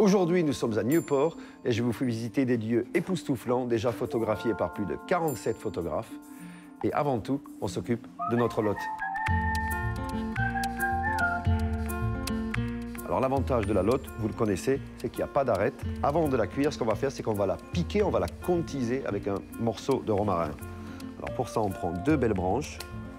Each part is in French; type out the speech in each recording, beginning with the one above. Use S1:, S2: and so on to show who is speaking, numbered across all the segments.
S1: Aujourd'hui, nous sommes à Nieuport et je vous fais visiter des lieux époustouflants, déjà photographiés par plus de 47 photographes. Et avant tout, on s'occupe de notre lotte. Alors l'avantage de la lotte, vous le connaissez, c'est qu'il n'y a pas d'arête. Avant de la cuire, ce qu'on va faire, c'est qu'on va la piquer, on va la contiser avec un morceau de romarin. Alors pour ça, on prend 2 belles branches,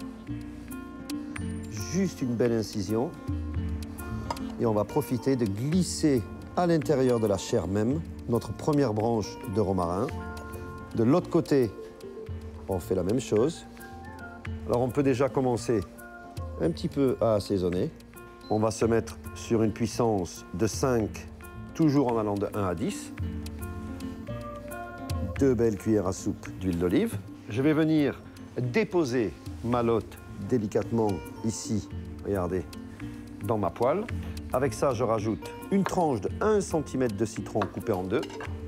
S1: juste une belle incision, et on va profiter de glisser à l'intérieur de la chair même notre première branche de romarin. De l'autre côté, on fait la même chose. Alors on peut déjà commencer un petit peu à assaisonner. On va se mettre sur une puissance de 5, toujours en allant de 1 à 10. 2 belles cuillères à soupe d'huile d'olive. Je vais venir déposer ma lotte délicatement ici, regardez, dans ma poêle. Avec ça, je rajoute une tranche de 1 cm de citron coupé en 2.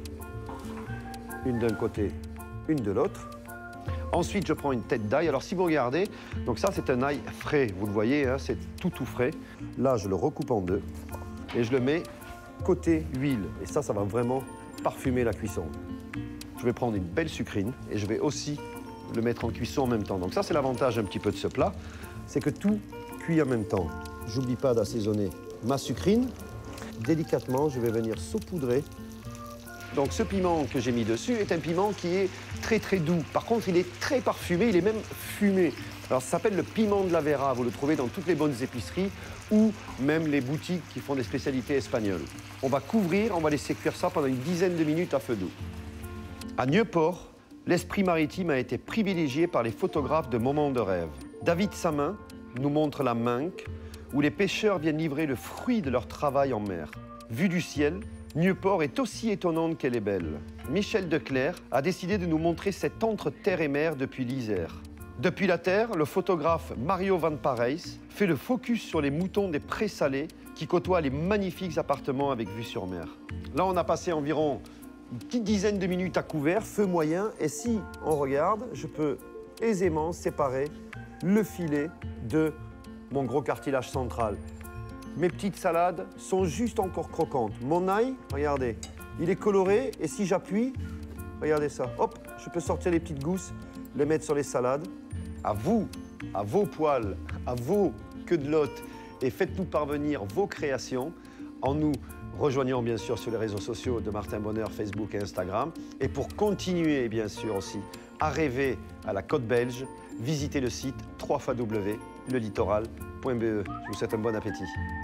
S1: Une d'un côté, une de l'autre. Ensuite, je prends une tête d'ail. Alors, si vous regardez, donc ça, c'est un ail frais. Vous le voyez, hein, c'est tout frais. Là, je le recoupe en 2 et je le mets côté huile. Et ça va vraiment parfumer la cuisson. Je vais prendre une belle sucrine et je vais aussi le mettre en cuisson en même temps. Donc ça, c'est l'avantage un petit peu de ce plat, c'est que tout cuit en même temps. J'oublie pas d'assaisonner ma sucrine. Délicatement, je vais venir saupoudrer. Donc ce piment que j'ai mis dessus est un piment qui est très très doux. Par contre, il est très parfumé, il est même fumé. Alors ça s'appelle le piment de la Vera. Vous le trouvez dans toutes les bonnes épiceries ou même les boutiques qui font des spécialités espagnoles. On va couvrir, on va laisser cuire ça pendant une dizaine de minutes à feu doux. À Nieuport, l'esprit maritime a été privilégié par les photographes de moments de rêve. David Samin nous montre la Minque, où les pêcheurs viennent livrer le fruit de leur travail en mer. Vue du ciel, Nieuport est aussi étonnante qu'elle est belle. Michel Declercq a décidé de nous montrer cette entre terre et mer depuis l'Isère. Depuis la terre, le photographe Mario Van Parijs fait le focus sur les moutons des prés salés qui côtoient les magnifiques appartements avec vue sur mer. Là, on a passé environ une petite dizaine de minutes à couvert, feu moyen, et si on regarde, je peux aisément séparer le filet de mon gros cartilage central. Mes petites salades sont juste encore croquantes. Mon ail, regardez, il est coloré et si j'appuie, regardez ça, hop, je peux sortir les petites gousses, les mettre sur les salades. À vous, à vos poêles, à vos queues de lotte et faites-nous parvenir vos créations en nous rejoignant bien sûr sur les réseaux sociaux de Martin Bonheur, Facebook et Instagram. Et pour continuer bien sûr aussi à rêver à la côte belge, visitez le site www.lelittoral.be. Je vous souhaite un bon appétit.